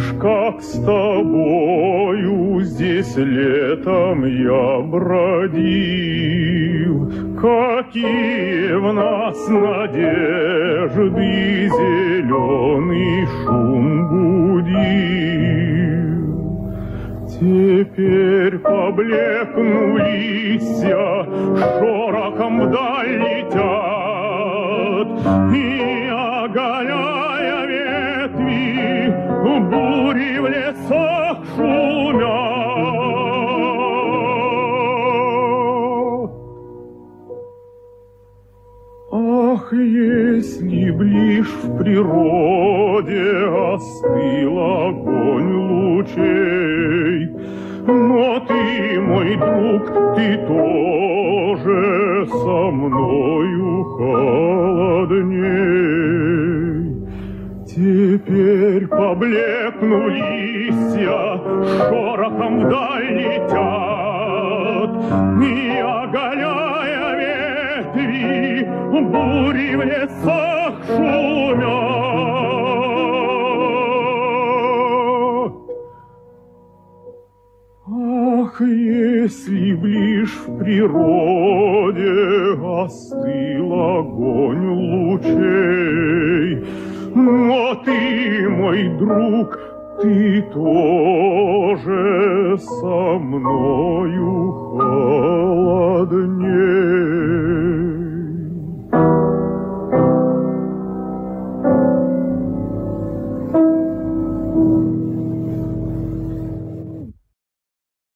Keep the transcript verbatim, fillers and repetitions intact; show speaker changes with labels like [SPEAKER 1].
[SPEAKER 1] помнишь, как с тобою здесь летом я бродил? Какие в нас надежды зеленый шум будил. Теперь поблекнули листья, шорохом вдаль летят, и, оголяя ветви, бури в лесах шумят. Ах, если б лишь в природе остыл огонь лучей, но ты, мой друг, ты тоже со мною холодней. Теперь поблекнули листья, шорохом вдаль летят, и, оголяя ветви, бури в лесах шумят. Ах, если б лишь в природе остыл огонь лучей, но ты, мой друг, ты тоже со мною холодней.